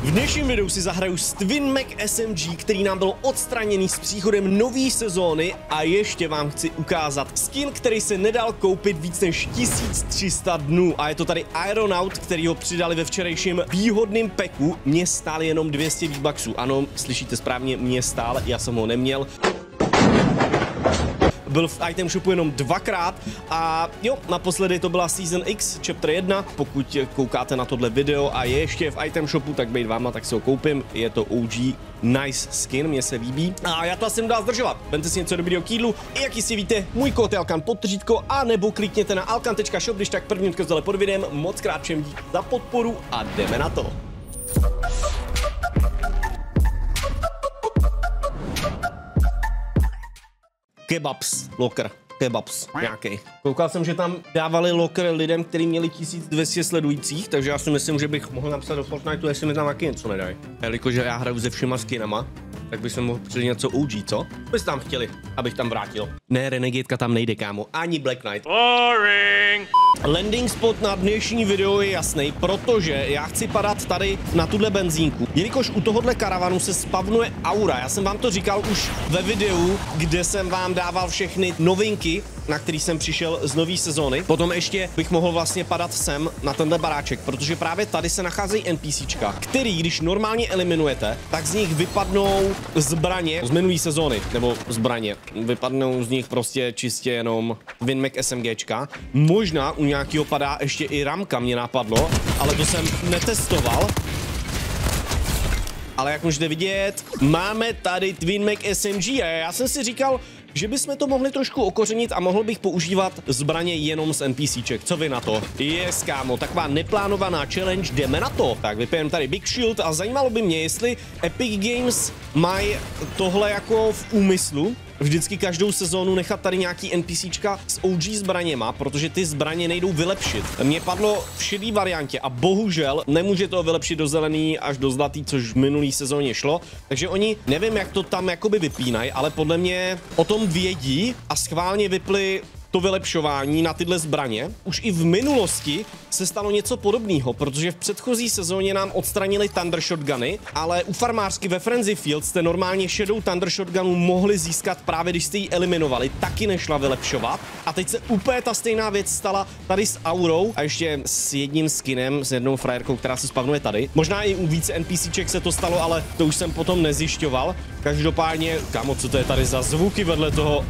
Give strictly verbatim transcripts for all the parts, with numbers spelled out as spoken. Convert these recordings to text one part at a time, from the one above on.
V dnešním videu si zahraju s Twin Mac S M G, který nám byl odstraněný s příchodem nové sezóny a ještě vám chci ukázat skin, který se nedal koupit víc než tisíc tři sta dnů a je to tady Aeronaut, který ho přidali ve včerejším výhodným packu. Mně stál jenom dvě stě V-Bucksů. Ano, slyšíte správně, mě stál, já jsem ho neměl. Byl v item shopu jenom dvakrát a jo, naposledy to byla Season X, Chapter jedna, pokud koukáte na tohle video a je ještě v item shopu, tak bejt váma, tak si ho koupím, je to O G nice skin, mně se líbí. A já to asi nedá zdržovat, vemte si něco dobrýho k jídlu, i jak jistě víte, můj kód je Alkan podtržítko, a nebo klikněte na alkan tečka shop, když tak první odkaz dole pod videem, moc krát všem dík za podporu a jdeme na to. Kebabs, locker, kebabs, nějaký. Koukal jsem, že tam dávali locker lidem, kteří měli tisíc dvě stě sledujících, takže já si myslím, že bych mohl napsat do Fortniteu, jestli mi tam taky něco nedají. Jelikož já hraju se všema skinama, tak bych se mohl přijít něco O G, co? Byste tam chtěli, abych tam vrátil. Ne, Renegadeka tam nejde, kámo, ani Black Knight. Boring. Landing spot na dnešní video je jasný, protože já chci padat tady na tuhle benzínku. Jelikož u tohohle karavanu se spavnuje aura, já jsem vám to říkal už ve videu, kde jsem vám dával všechny novinky, na který jsem přišel z nové sezóny. Potom ještě bych mohl vlastně padat sem na tenhle baráček, protože právě tady se nacházejí NPCčka, který, když normálně eliminujete, tak z nich vypadnou zbraně z minulé sezóny, nebo zbraně. Vypadnou z nich prostě čistě jenom Twin Mac SMGčka. Možná u nějakého padá ještě i ramka, mě napadlo, ale to jsem netestoval. Ale jak můžete vidět, máme tady Twin Mac S M G a já jsem si říkal, že bychom to mohli trošku okořenit a mohl bych používat zbraně jenom z NPCček. Co vy na to? Yes, kámo, taková neplánovaná challenge, jdeme na to. Tak vypijeme tady Big Shield a zajímalo by mě, jestli Epic Games mají tohle jako v úmyslu, vždycky každou sezónu nechat tady nějaký NPCčka s O G zbraněma, protože ty zbraně nejdou vylepšit. Mně padlo v šedý variantě a bohužel nemůže to vylepšit do zelený až do zlatý, což v minulý sezóně šlo. Takže oni, nevím, jak to tam jakoby vypínají, ale podle mě o tom vědí a schválně vypli to vylepšování na tyhle zbraně. Už i v minulosti se stalo něco podobného, protože v předchozí sezóně nám odstranili Thunder Shotguny, ale u farmářsky ve Frenzy Field jste normálně Shadow Thunder Shotgunu mohli získat právě když jste ji eliminovali, taky nešla vylepšovat. A teď se úplně ta stejná věc stala tady s Aurou a ještě s jedním skinem, s jednou frajerkou, která se spavnuje tady. Možná i u více NPCček se to stalo, ale to už jsem potom nezjišťoval. Každopádně, kámo, co to je tady za zvuky vedle toho?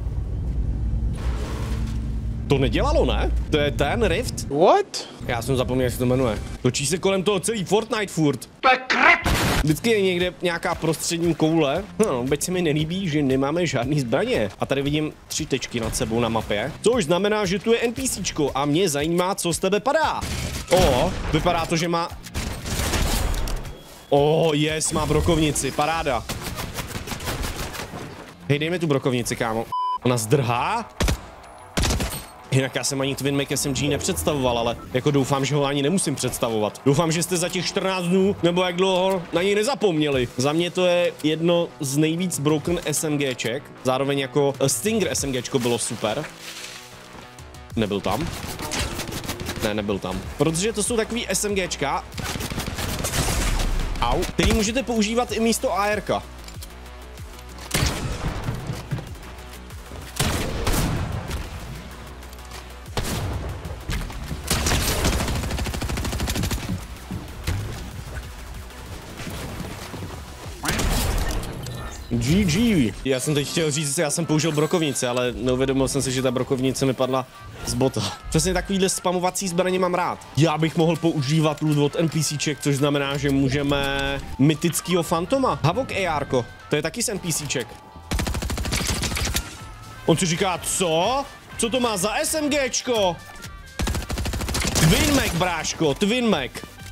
To nedělalo, ne? To je ten Rift? What? Já jsem zapomněl, jak se to jmenuje. Točí se kolem toho celý Fortnite furt. To je krep! Vždycky je někde nějaká prostřední koule. No, byť se mi nelíbí, že nemáme žádný zbraně. A tady vidím tři tečky nad sebou na mapě. Což znamená, že tu je NPCčko a mě zajímá, co z tebe padá. O, vypadá to, že má... O, yes, má brokovnici, paráda. Hej, dej mi tu brokovnici, kámo. Ona zdrhá? Jinak já jsem ani Twin Mac S M G nepředstavoval, ale jako doufám, že ho ani nemusím představovat. Doufám, že jste za těch čtrnáct dnů, nebo jak dlouho, na něj nezapomněli. Za mě to je jedno z nejvíc broken SMGček. Zároveň jako Stinger SMGčko bylo super. Nebyl tam. Ne, nebyl tam. Protože to jsou takový SMGčka. Au. Který můžete používat i místo A R ka. G G. Já jsem teď chtěl říct, že já jsem použil brokovnici, ale neuvědomil jsem si, že ta brokovnice mi padla z bota. Přesně takovýhle spamovací zbraně mám rád. Já bych mohl používat loot od NPCček, což znamená, že můžeme mytickýho Fantoma. Havok A R ko, to je taky z NPCček. On si říká, co? Co to má za SMGčko? Twin Mac, bráško, Twin Mac.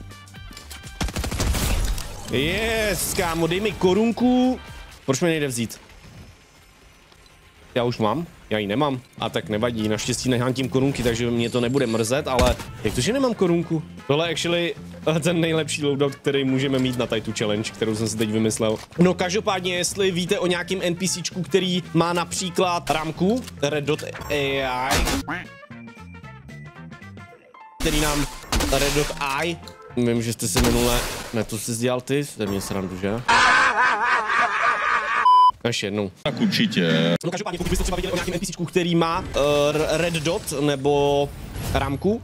Yes, kámo, dej mi korunku. Proč mi nejde vzít? Já už mám, já ji nemám. A tak nevadí, naštěstí nehantím korunky, takže mě to nebude mrzet, ale jak to, že nemám korunku? Tohle je actually ten nejlepší loadout, který můžeme mít na tady tu challenge, kterou jsem si teď vymyslel. No každopádně, jestli víte o nějakým NPCčku, který má například ramku, Red Dot A I, který nám Red Dot Eye Vím, že jste si minule... Ne, to jsi dělal ty, jste mě srandu, že? Ještě jednou. Tak určitě. No každopádně, pokud byste třeba viděli o nějakém NPCčku, který má uh, red dot nebo rámku,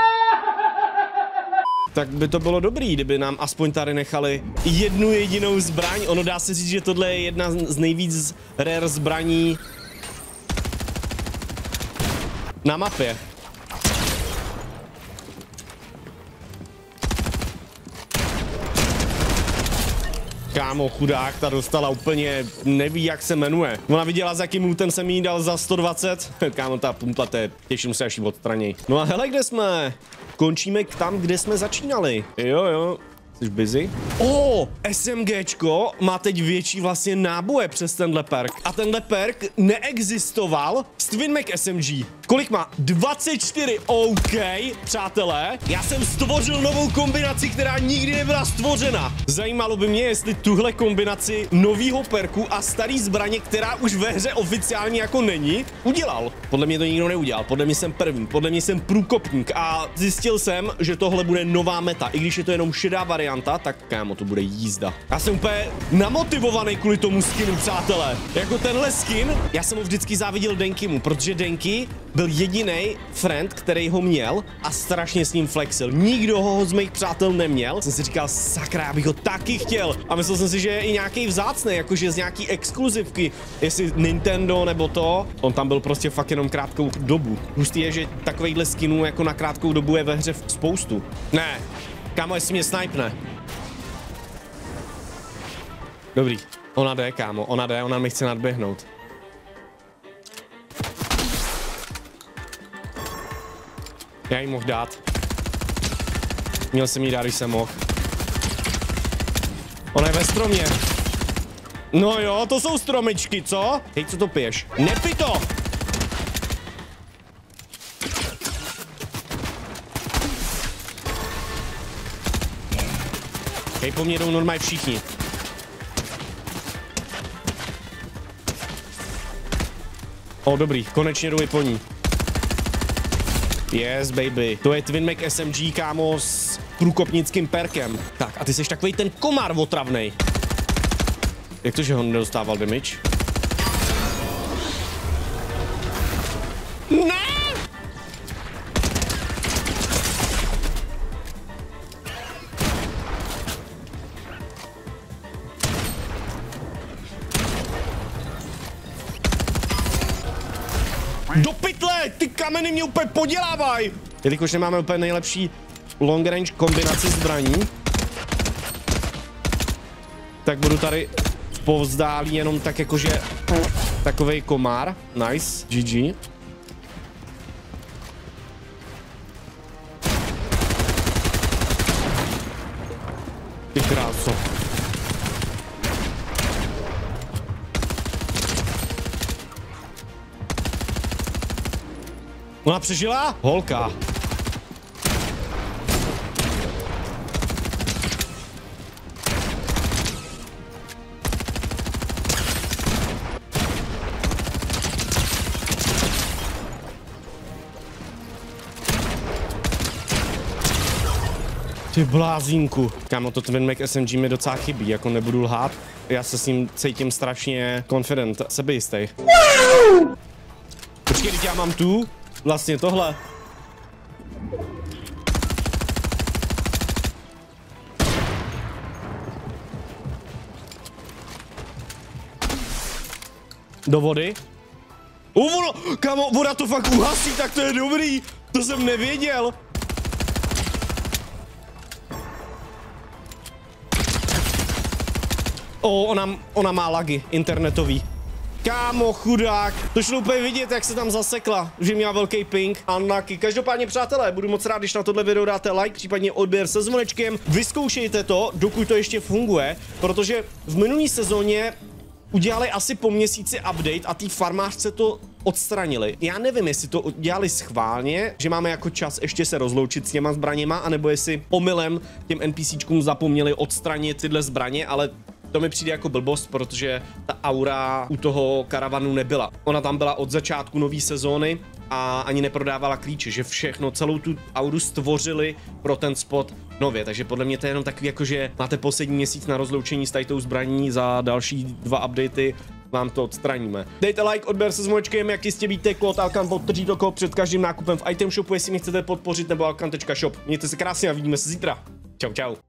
tak by to bylo dobrý, kdyby nám aspoň tady nechali jednu jedinou zbraň. Ono dá se říct, že tohle je jedna z nejvíc rare zbraní na mapě. Kámo, chudák, ta dostala úplně, neví jak se jmenuje. Ona viděla, za jakým lootem jsem jí dal za sto dvacet. Kámo, ta pumpla, to je, těším se, až jí odstraněj. No a hele, kde jsme? Končíme tam, kde jsme začínali. Jo, jo. Jsi busy? O, oh, SMGčko má teď větší vlastně náboje přes tenhle perk. A tenhle perk neexistoval s Twin Mag S M G. Kolik má? dvacet čtyři, OK, přátelé. Já jsem stvořil novou kombinaci, která nikdy nebyla stvořena. Zajímalo by mě, jestli tuhle kombinaci novýho perku a starý zbraně, která už ve hře oficiálně jako není, udělal. Podle mě to nikdo neudělal. Podle mě jsem první. Podle mě jsem průkopník. A zjistil jsem, že tohle bude nová meta. I když je to jenom šedá varianta, tak kámo, to bude jízda. Já jsem úplně namotivovaný kvůli tomu skinu, přátelé. Jako tenhle skin, já jsem ho vždycky záviděl Denkimu, protože Denky byl jediný friend, který ho měl a strašně s ním flexil. Nikdo ho z mých přátel neměl. Jsem si říkal, sakra, já bych ho taky chtěl. A myslel jsem si, že je i nějaký vzácný, jakože z nějaký exkluzivky, jestli Nintendo nebo to. On tam byl prostě fakt jenom krátkou dobu. Hustý je, že takovejhle skinů jako na krátkou dobu je ve hře spoustu. Ne, kámo, jestli mě snipne. Dobrý, ona jde, kámo, ona jde, ona mi chce nadběhnout. Já jí mohl dát. Měl jsem jí dát, když jsem mohl. Ona je ve stromě. No jo, to jsou stromičky, co? Hej, co to piješ? Nepij to! Hej, po mně jdou normálně všichni. O, dobrý, konečně jdu i po ní. Yes, baby. To je Twin Mag S M G, kámo, s průkopnickým perkem. Tak, a ty jsi takový ten komár otravnej. Jak to, že ho nedostával damage? Ne! Do pytle! Ty kameny mě úplně podělávají! Jelikož nemáme úplně nejlepší long range kombinaci zbraní, tak budu tady povzdálí jenom tak jakože takovej komár. Nice. G G. Ty kráso. Ona přežila? Holka. Ty blázínku. Kámo, to Twin Mag S M G mi docela chybí, jako nebudu lhát. Já se s ním cítím strašně confident, sebejistý. Počkej, teď já mám tu. Vlastně tohle. Do vody. U, vono, kámo, voda to fakt uhasí, tak to je dobrý. To jsem nevěděl. O, ona, ona má lagy internetový. Kámo, chudák. To šlo úplně vidět, jak se tam zasekla, že měla velký ping. Unlucky. Každopádně, přátelé, budu moc rád, když na tohle video dáte like, případně odběr se zvonečkem. Vyzkoušejte to, dokud to ještě funguje, protože v minulý sezóně udělali asi po měsíci update a ty farmářce to odstranili. Já nevím, jestli to udělali schválně, že máme jako čas ještě se rozloučit s těma zbraněma, anebo jestli omylem těm NPCčkům zapomněli odstranit tyhle zbraně, ale to mi přijde jako blbost, protože ta aura u toho karavanu nebyla. Ona tam byla od začátku nové sezóny a ani neprodávala klíče, že všechno, celou tu auru stvořili pro ten spot nově, takže podle mě to je jenom takový jako, že máte poslední měsíc na rozloučení s tady tou zbraní, za další dva updaty vám to odstraníme. Dejte like, odběr se zmoječkem, jak jistě víte, kód Alkan podtrží to kód před každým nákupem v item shopu, jestli mě chcete podpořit, nebo alkan tečka shop. Mějte se krásně a vidíme se zítra. Čau, čau.